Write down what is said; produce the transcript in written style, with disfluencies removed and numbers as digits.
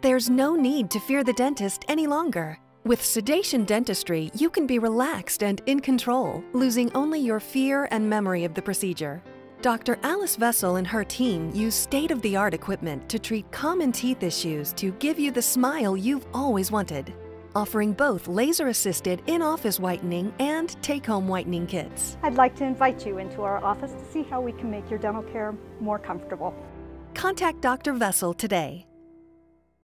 There's no need to fear the dentist any longer. With Sedation Dentistry, you can be relaxed and in control, losing only your fear and memory of the procedure. Dr. Alice Vessel and her team use state-of-the-art equipment to treat common teeth issues to give you the smile you've always wanted, offering both laser-assisted in-office whitening and take-home whitening kits. I'd like to invite you into our office to see how we can make your dental care more comfortable. Contact Dr. Vessel today.